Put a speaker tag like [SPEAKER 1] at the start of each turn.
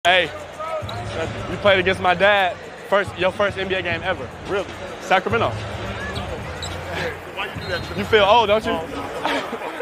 [SPEAKER 1] Hey, you played against my dad. Your first NBA game ever. Really? Sacramento.
[SPEAKER 2] Why you do that to me?
[SPEAKER 1] You feel old, don't you?